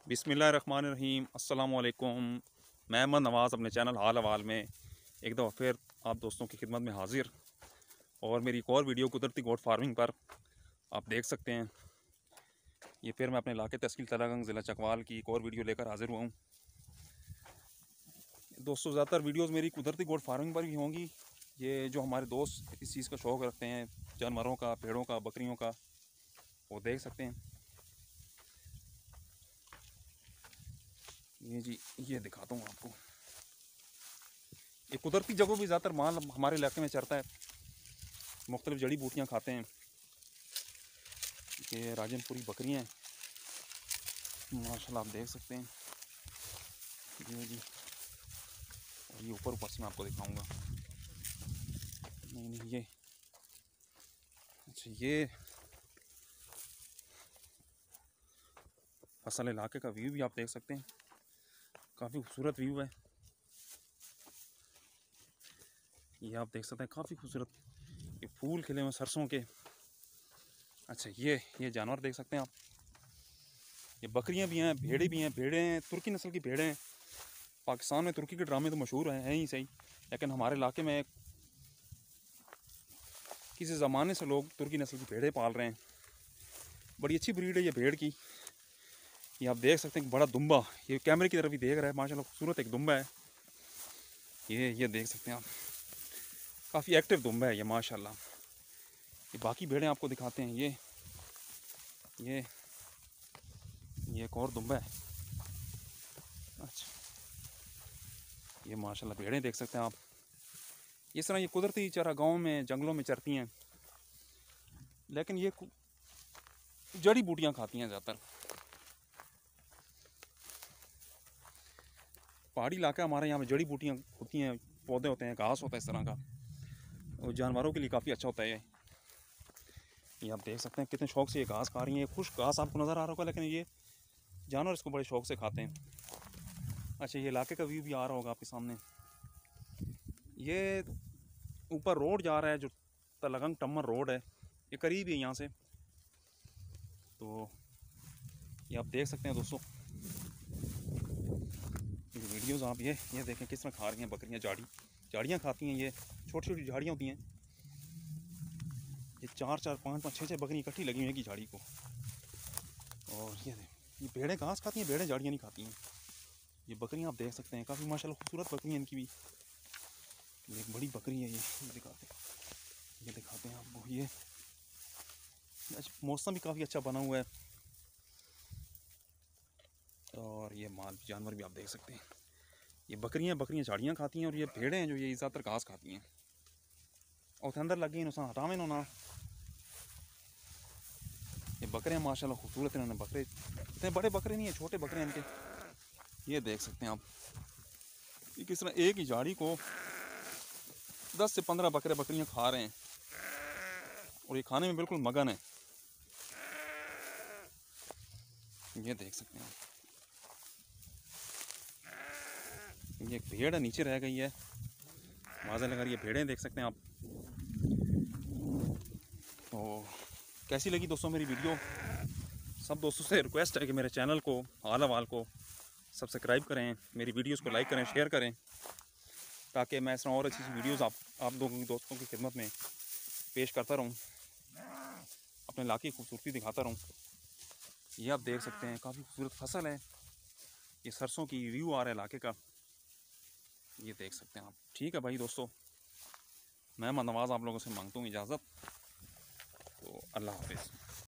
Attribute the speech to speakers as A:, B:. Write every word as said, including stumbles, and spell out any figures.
A: बिस्मिल्लाहिर्रहमानिर्रहीम अस्सलाम वालेकुम। मैं अहमद नवाज़ अपने चैनल हाल हवाल में एक दफ़ा फिर आप दोस्तों की खिदमत में हाजिर और मेरी एक और वीडियो कुदरती गोट फार्मिंग पर आप देख सकते हैं। ये फिर मैं अपने इलाके तहसील तरागंग ज़िला चकवाल की एक और वीडियो लेकर हाजिर हुआ हूँ। दोस्तों ज़्यादातर वीडियोस मेरी कुदरती गोट फार्मिंग पर भी होंगी। ये जो हमारे दोस्त इस चीज़ का शौक़ रखते हैं, जानवरों का, भेड़ों का, बकरियों का, वो देख सकते हैं। ये जी ये दिखाता हूँ आपको। ये कुदरती जगहों भी ज़्यादातर माल हमारे इलाके में चरता है, मुख्तलिफ जड़ी बूटियाँ खाते हैं। ये राजनपुरी बकरियाँ हैं माशाल्लाह, आप देख सकते हैं। ये जी और ये ऊपर ऊपर से मैं आपको दिखाऊंगा। नहीं नहीं ये अच्छा, ये फसल इलाके का व्यू भी आप देख सकते हैं, काफ़ी खूबसूरत व्यू है। ये आप देख सकते हैं, काफ़ी खूबसूरत ये फूल खिले हुए सरसों के। अच्छा ये ये जानवर देख सकते हैं आप। ये बकरियां भी हैं, भेड़े भी हैं। भेड़े हैं तुर्की नस्ल की भेड़े हैं। पाकिस्तान में तुर्की के ड्रामे तो मशहूर हैं हैं ही सही, लेकिन हमारे इलाके में किसी ज़माने से लोग तुर्की नस्ल की भेड़ें पाल रहे हैं। बड़ी अच्छी ब्रीड है ये भेड़ की। ये आप देख सकते हैं, बड़ा दुम्बा, ये कैमरे की तरफ ही देख रहा है, माशाल्लाह खूबसूरत एक दुम्बा है। ये ये देख सकते हैं आप, काफ़ी एक्टिव दुम्बा है ये माशाल्लाह। ये बाकी भेड़ें आपको दिखाते हैं। ये ये ये एक और दुम्बा है। अच्छा ये माशाल्लाह भेड़ें देख सकते हैं आप। इस तरह ये कुदरती चारा गाँव में जंगलों में चरती हैं, लेकिन ये जड़ी बूटियाँ खाती हैं ज़्यादातर। पहाड़ी इलाका हमारे यहाँ में जड़ी बूटियाँ होती हैं, पौधे होते हैं, घास होता है इस तरह का, और जानवरों के लिए काफ़ी अच्छा होता है। ये आप देख सकते हैं कितने शौक से ये घास खा रही हैं। ये खुश घास आपको नज़र आ रहा होगा, लेकिन ये जानवर इसको बड़े शौक से खाते हैं। अच्छा ये इलाके का व्यू भी आ रहा होगा आपके सामने। ये ऊपर रोड जा रहा है जो तलगंग टम्मर रोड है, ये करीब है यहाँ से। तो ये आप देख सकते हैं दोस्तों, ये वीडियोज़ आप ये ये देखें किस तरह खा रही हैं बकरियाँ। झाड़ी झाड़ियाँ खाती हैं, ये छोटी छोटी झाड़ियाँ होती हैं। ये चार चार पाँच पाँच छः छः बकरी इकट्ठी लगी हुई है कि झाड़ी को। और ये ये भेड़ें घास खाती हैं, भेड़ें झाड़ियाँ नहीं खाती हैं। ये बकरियाँ आप देख सकते हैं, काफ़ी माशाल्लाह खूबसूरत बकरियाँ इनकी भी। ये एक बड़ी बकरी है, ये ये दिखाते हैं ये दिखाते हैं आपको। ये मौसम भी काफ़ी अच्छा बना हुआ है, और ये माल जानवर भी आप देख सकते हैं। ये बकरियाँ बकरियाँ झाड़ियाँ खाती हैं, और ये भेड़ें हैं जो ये ज़्यादातर घास खाती हैं। और अंदर लगी नुकसान हटावे ना। ये बकरे माशाल्लाह खूबसूरत हैं। इन्होंने बकरे इतने बड़े बकरे नहीं है, छोटे बकरे हैं इनके। ये देख सकते हैं आप, ये किस तरह एक ही झाड़ी को दस से पंद्रह बकरे बकरियां खा रहे हैं, और ये खाने में बिल्कुल मगन है। ये देख सकते हैं आप, ये एक भेड़ नीचे रह गई है, माज़ा लगा रही है। भेड़ें देख सकते हैं आप। तो कैसी लगी दोस्तों मेरी वीडियो? सब दोस्तों से रिक्वेस्ट है कि मेरे चैनल को हाल हवाल को सब्सक्राइब करें, मेरी वीडियोस को लाइक करें, शेयर करें, ताकि मैं इस तरह और अच्छी अच्छी वीडियोस आप आप दोनों दोस्तों की खिदमत में पेश करता रहूं, अपने इलाके की खूबसूरती दिखाता रहूं। ये आप देख सकते हैं, काफ़ी खूबसूरत फसल है। ये सरसों की व्यू आ रहा है इलाके का, ये देख सकते हैं आप। ठीक है भाई दोस्तों, मैं अहमद नवाज़ आप लोगों से मांगता हूँ इजाज़त। तो अल्लाह हाफ़िज़।